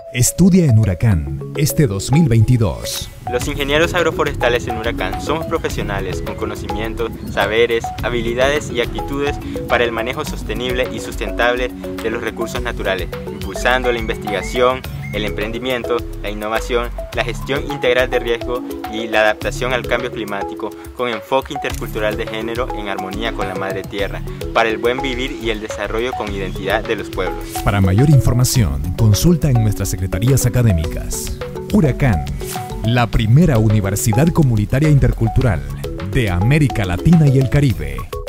Estudia en Huracán este 2022. Los ingenieros agroforestales en Huracán somos profesionales con conocimientos, saberes, habilidades y actitudes para el manejo sostenible y sustentable de los recursos naturales, impulsando la investigación, el emprendimiento, la innovación, la gestión integral de riesgo y la adaptación al cambio climático con enfoque intercultural de género en armonía con la madre tierra, para el buen vivir y el desarrollo con identidad de los pueblos. Para mayor información, consulta en nuestras secretarías académicas. Huracán, la primera universidad comunitaria intercultural de América Latina y el Caribe.